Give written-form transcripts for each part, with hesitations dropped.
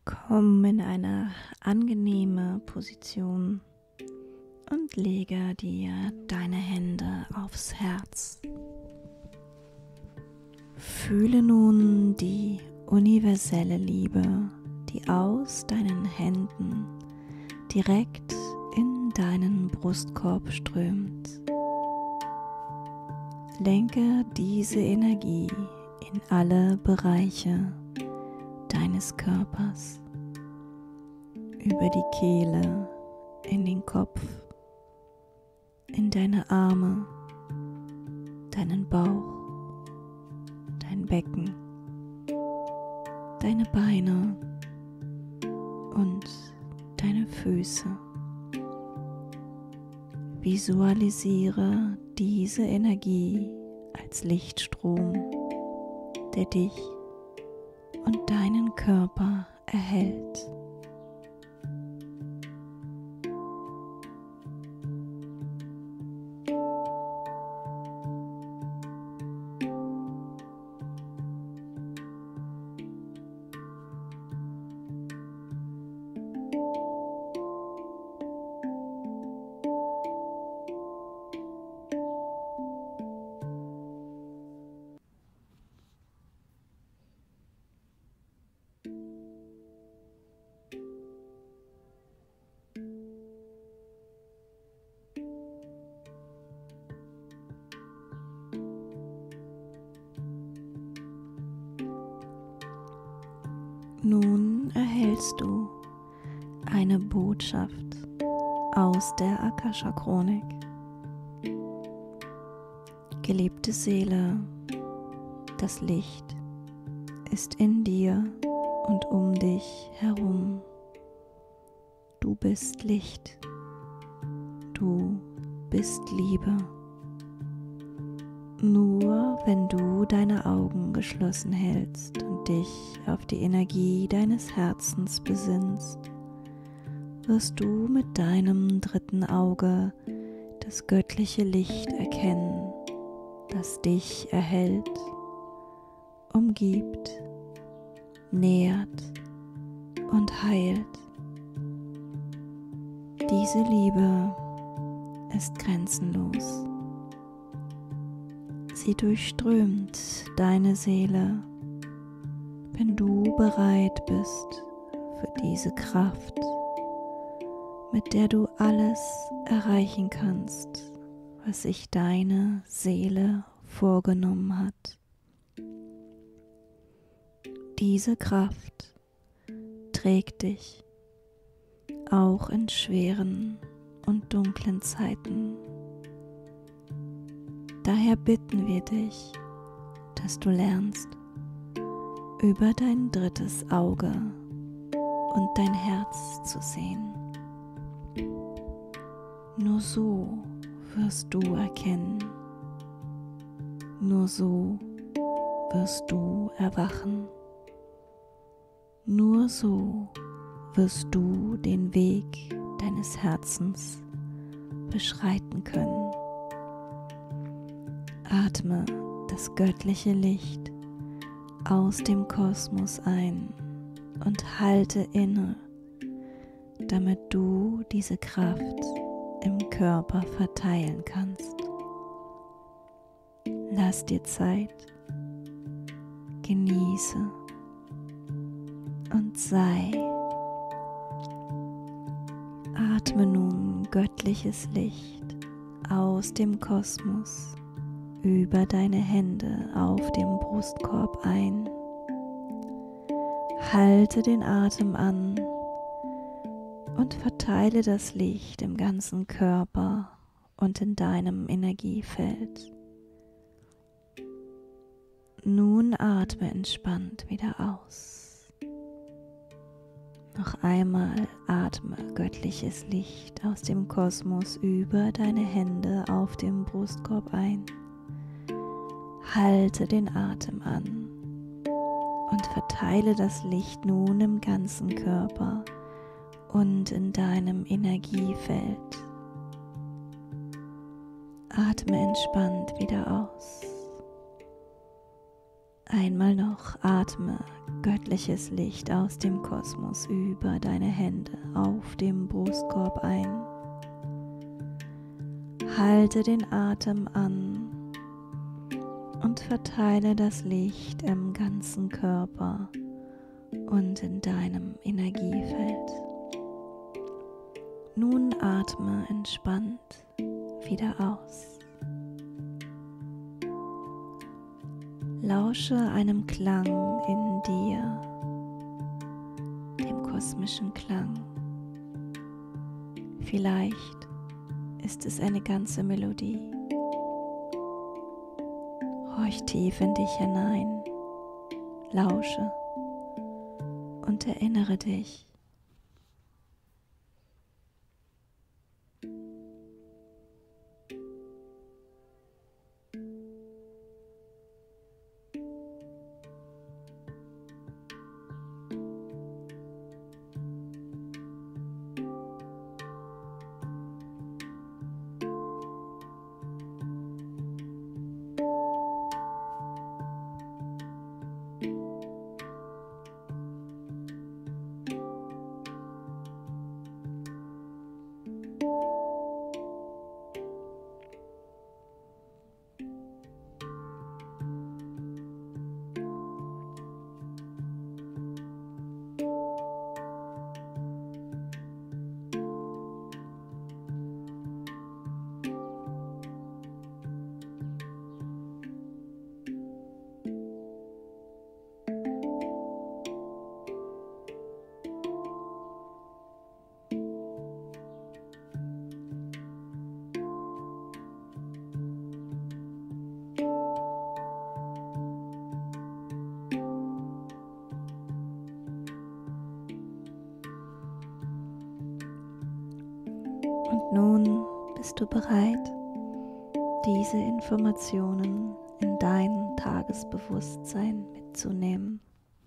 Komm in eine angenehme Position und lege dir deine Hände aufs Herz. Fühle nun die universelle Liebe, die aus deinen Händen direkt in deinen Brustkorb strömt. Lenke diese Energie in alle Bereiche deines Körpers, über die Kehle, in den Kopf, in deine Arme, deinen Bauch, dein Becken, deine Beine und deine Füße. Visualisiere diese Energie als Lichtstrom, der dich und deinen Körper erhält. Nun erhältst du eine Botschaft aus der Akasha-Chronik. Geliebte Seele, das Licht ist in dir und um dich herum. Du bist Licht. Du bist Liebe. Nur wenn du deine Augen geschlossen hältst und dich auf die Energie deines Herzens besinnst, wirst du mit deinem dritten Auge das göttliche Licht erkennen, das dich erhält, umgibt, nährt und heilt. Diese Liebe ist grenzenlos. Sie durchströmt deine Seele, wenn du bereit bist für diese Kraft, mit der du alles erreichen kannst, was sich deine Seele vorgenommen hat. Diese Kraft trägt dich auch in schweren und dunklen Zeiten. Daher bitten wir dich, dass du lernst, über dein drittes Auge und dein Herz zu sehen. Nur so wirst du erkennen, nur so wirst du erwachen, nur so wirst du den Weg deines Herzens beschreiten können. Atme das göttliche Licht aus dem Kosmos ein und halte inne, damit du diese Kraft im Körper verteilen kannst. Lass dir Zeit, genieße und sei. Atme nun göttliches Licht aus dem Kosmos über deine Hände auf dem Brustkorb ein. Halte den Atem an und verteile das Licht im ganzen Körper und in deinem Energiefeld. Nun atme entspannt wieder aus. Noch einmal atme göttliches Licht aus dem Kosmos über deine Hände auf dem Brustkorb ein. Halte den Atem an und verteile das Licht nun im ganzen Körper und in deinem Energiefeld. Atme entspannt wieder aus. Einmal noch atme göttliches Licht aus dem Kosmos über deine Hände auf dem Brustkorb ein. Halte den Atem an und verteile das Licht im ganzen Körper und in deinem Energiefeld. Nun atme entspannt wieder aus. Lausche einem Klang in dir, dem kosmischen Klang. Vielleicht ist es eine ganze Melodie. Horch tief in dich hinein, lausche und erinnere dich. Und nun bist du bereit, diese Informationen in dein Tagesbewusstsein mitzunehmen.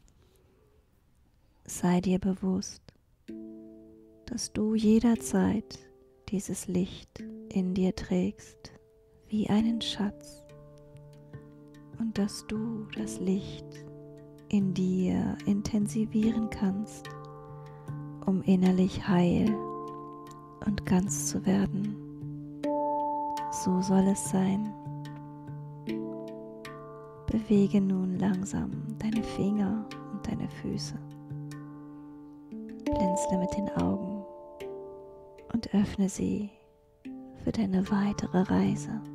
Sei dir bewusst, dass du jederzeit dieses Licht in dir trägst wie einen Schatz und dass du das Licht in dir intensivieren kannst, um innerlich heil und ganz zu werden. So soll es sein. Bewege nun langsam deine Finger und deine Füße. Blinzle mit den Augen und öffne sie für deine weitere Reise.